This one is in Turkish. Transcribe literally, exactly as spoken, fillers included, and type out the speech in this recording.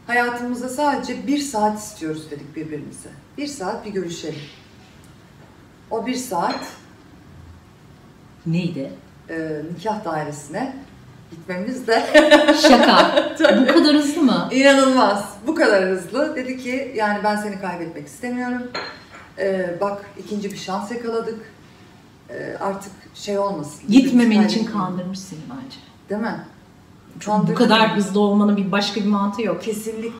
hayatımızda sadece bir saat istiyoruz dedik birbirimize. Bir saat bir görüşelim. O bir saat neydi? E, nikah dairesine gitmemiz de şaka. Bu kadar hızlı mı? İnanılmaz. Bu kadar hızlı. Dedi ki yani ben seni kaybetmek istemiyorum. Ee, bak ikinci bir şans yakaladık. Ee, artık şey olmasın. Gitmemen için kandırmış seni bence. Değil mi? Çok bu kadar hızlı olmanın bir başka bir mantığı yok. Kesinlikle.